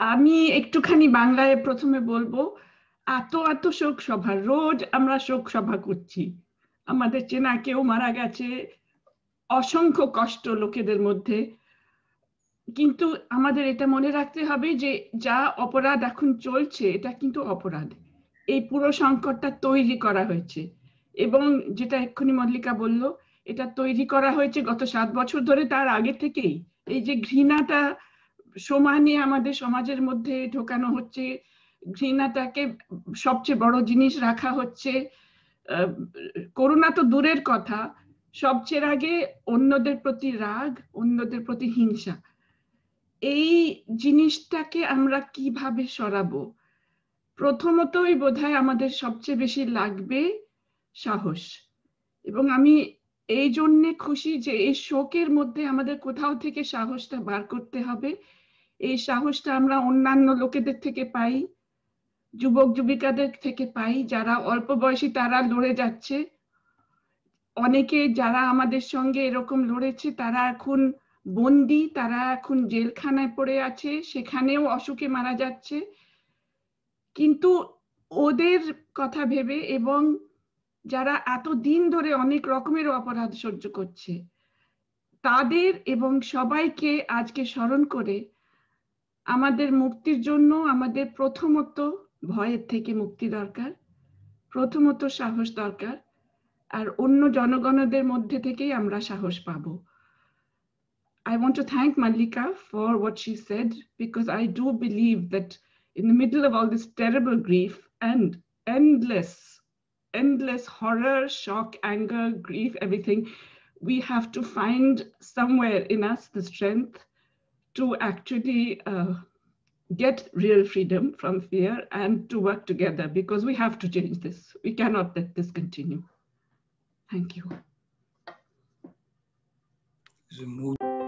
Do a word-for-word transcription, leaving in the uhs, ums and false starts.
আমি একটুখানি বাংলায় প্রথমে বলবো, এত এত শোক সভা, রোজ আমরা শোক সভা করছি, আমাদের চেনা কেউ মারা গেছে, অসংখ্য কষ্ট লোকেদের মধ্যে। কিন্তু আমাদের এটা মনে রাখতে হবে যে যা অপরাধ এখন চলছে এটা কিন্তু অপরাধ, এই পুরো সংকটটা তৈরি করা হয়েছে। এবং যেটা এক্ষুনি মল্লিকা বলল, এটা তৈরি করা হয়েছে গত সাত বছর ধরে, তার আগে থেকেই এই যে ঘৃণাটা সমানে আমাদের সমাজের মধ্যে ঢোকানো হচ্ছে, ঘৃণাটাকে সবচেয়ে বড় জিনিস রাখা হচ্ছে। করোনা তো দূরের কথা, সবচেয়ে আগে অন্যদের প্রতি রাগ, অন্যদের প্রতি হিংসা, এই জিনিসটাকে আমরা কিভাবে সরাবো? প্রথমতই বোধহয় আমাদের সবচেয়ে বেশি লাগবে সাহস। এবং আমি এই জন্যে খুশি যে এই শোকের মধ্যে আমাদের কোথাও থেকে সাহসটা বার করতে হবে। এই সাহসটা আমরা অন্যান্য লোকেদের থেকে পাই, যুবক যুবিকাদের থেকে পাই, যারা অল্প বয়সী তারা লড়ে যাচ্ছে। অনেকে যারা আমাদের সঙ্গে এরকম লড়েছে তারা এখন বন্দী, তারা এখন জেলখানায় পড়ে আছে, সেখানেও অসুখে মারা যাচ্ছে। কিন্তু ওদের কথা ভেবে, এবং যারা এত দিন ধরে অনেক রকমের অপরাধ সহ্য করছে, তাদের এবং সবাইকে আজকে স্মরণ করে আমাদের মুক্তির জন্য আমাদের প্রথমত ভয়ের থেকে মুক্তি দরকার, প্রথমত সাহস দরকার, আর অন্য জনগণদের মধ্যে থেকেই আমরা সাহস পাবো। I want to thank Mallika for what she said, because I do believe that in the middle of all this terrible grief and endless, endless horror, shock, anger, grief, everything, we have to find somewhere in us the strength to actually uh, get real freedom from fear and to work together, because we have to change this. We cannot let this continue. Thank you.